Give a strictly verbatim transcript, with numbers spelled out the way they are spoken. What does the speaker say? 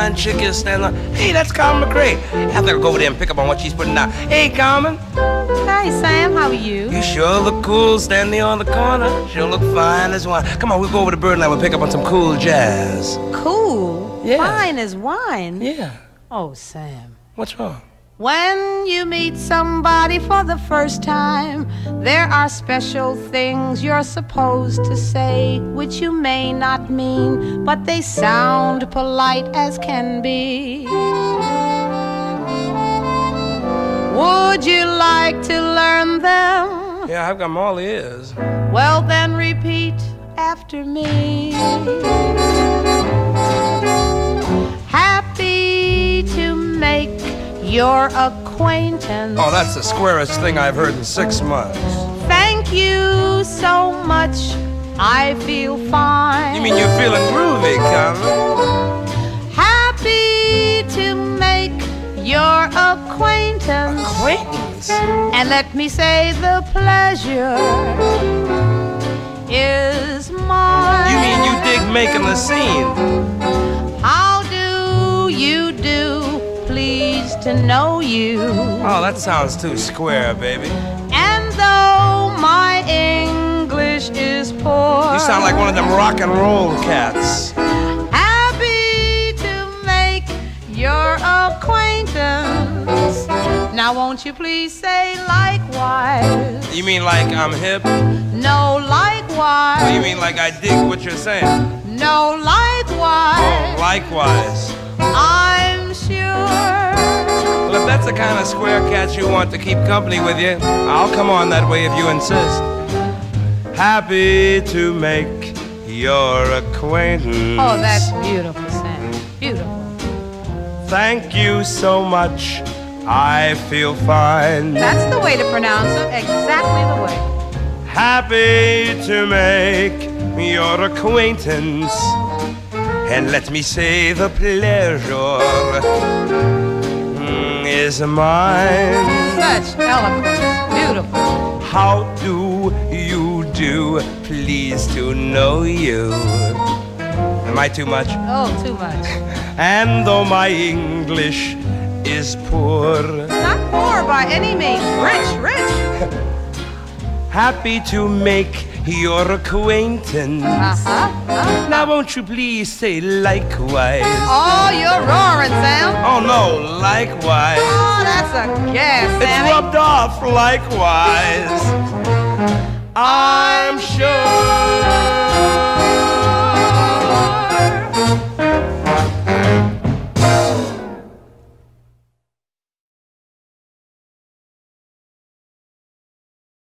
fine chick is standing there. Hey, that's Carmen Mcrae. I have to go over there and pick up on what she's putting out. Hey, Carmen. Hi, Sam. How are you? You sure look cool standing there on the corner. Sure look fine as wine. Come on, we'll go over to Birdland. We'll pick up on some cool jazz. Cool? Yeah. Fine as wine? Yeah. Oh, Sam. What's wrong? When you meet somebody for the first time, there are special things you're supposed to say, which you may not mean, but they sound polite as can be. Would you like to learn them? Yeah, I've got them all ears. Well, then repeat after me. Happy to make your acquaintance. Oh, that's the squarest thing I've heard in six months. Thank you so much. I feel fine. You mean you're feeling groovy, Carmen? Happy to make your acquaintance. Acquaintance? And let me say the pleasure is mine. You mean you dig making the scene? How do you do? Pleased to know you. Oh, that sounds too square, baby. And though my English is poor, You sound like one of them rock and roll cats. happy to make your acquaintance. Now won't you please say likewise? You mean like I'm hip? No, likewise. Oh, you mean like I dig what you're saying? No, likewise. Oh, likewise. I'm sure. Well, if that's the kind of square cat you want to keep company with you, I'll come on that way if you insist. Happy to make your acquaintance. Oh, that's beautiful, Sam. Beautiful. Thank you so much. I feel fine. That's the way to pronounce it. Exactly the way. Happy to make your acquaintance. And let me say the pleasure mm, is mine. Such eloquence. Beautiful. How do you do? Pleased to know you. Am I too much? Oh, too much. And though my English is poor, Not poor by any means. Rich, rich. happy to make your acquaintance. Uh-huh. uh-huh. Now won't you please say likewise? Oh, you're roaring, Sam. Oh no, likewise. Oh, that's a gas, It's Sammy. rubbed off likewise. I'm sure